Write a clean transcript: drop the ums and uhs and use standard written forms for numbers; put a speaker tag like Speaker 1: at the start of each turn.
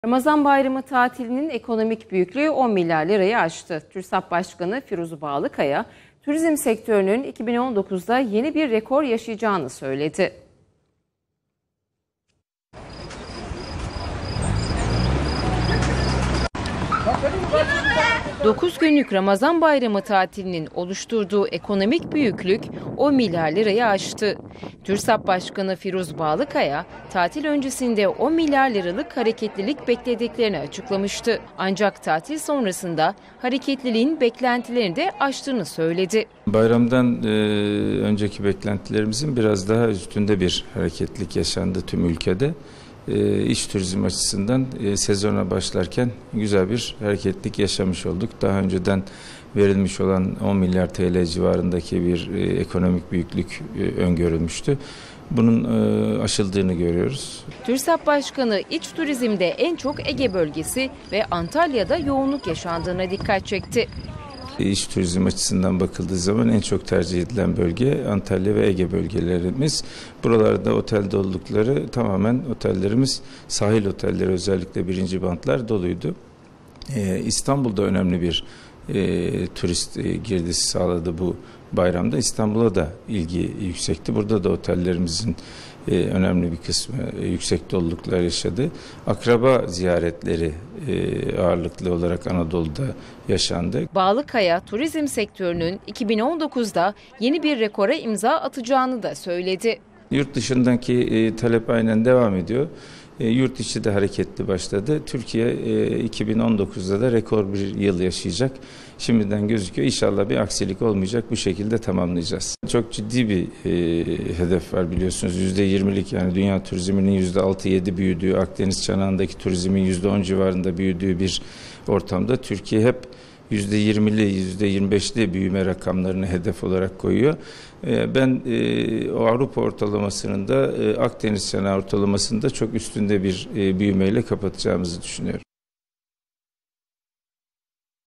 Speaker 1: Ramazan Bayramı tatilinin ekonomik büyüklüğü 10 milyar lirayı aştı. TÜRSAP Başkanı Firuze Bağlıkaya, turizm sektörünün 2019'da yeni bir rekor yaşayacağını söyledi. 9 günlük Ramazan Bayramı tatilinin oluşturduğu ekonomik büyüklük 10 milyar lirayı aştı. TÜRSAP Başkanı Firuze Bağlıkaya, tatil öncesinde 10 milyar liralık hareketlilik beklediklerini açıklamıştı. Ancak tatil sonrasında hareketliliğin beklentilerini de aştığını söyledi.
Speaker 2: Bayramdan önceki beklentilerimizin biraz daha üstünde bir hareketlilik yaşandı tüm ülkede. İç turizm açısından sezona başlarken güzel bir hareketlilik yaşamış olduk. Daha önceden verilmiş olan 10 milyar TL civarındaki bir ekonomik büyüklük öngörülmüştü. Bunun aşıldığını görüyoruz.
Speaker 1: TÜRSAP Başkanı iç turizmde en çok Ege bölgesi ve Antalya'da yoğunluk yaşandığına dikkat çekti.
Speaker 2: İç turizm açısından bakıldığı zaman en çok tercih edilen bölge Antalya ve Ege bölgelerimiz. Buralarda otel dolulukları tamamen otellerimiz, sahil otelleri özellikle birinci bantlar doluydu. İstanbul'da önemli bir turist girdisi sağladı bu bayramda. İstanbul'a da ilgi yüksekti. Burada da otellerimizin önemli bir kısmı yüksek doluluklar yaşadı. Akraba ziyaretleri ağırlıklı olarak Anadolu'da yaşandı.
Speaker 1: Bağlıkaya, turizm sektörünün 2019'da yeni bir rekora imza atacağını da söyledi.
Speaker 2: Yurt dışındaki talep aynen devam ediyor. Yurt içi de hareketli başladı. Türkiye 2019'da da rekor bir yıl yaşayacak. Şimdiden gözüküyor. İnşallah bir aksilik olmayacak. Bu şekilde tamamlayacağız. Çok ciddi bir hedef var biliyorsunuz. %20'lik yani dünya turizminin %6-7 büyüdüğü, Akdeniz çanağındaki turizmin %10 civarında büyüdüğü bir ortamda Türkiye hep %20'li, %25'li büyüme rakamlarını hedef olarak koyuyor. Ben o Avrupa ortalamasının da Akdeniz çanağı ortalamasında çok üstünde bir büyümeyle kapatacağımızı düşünüyorum.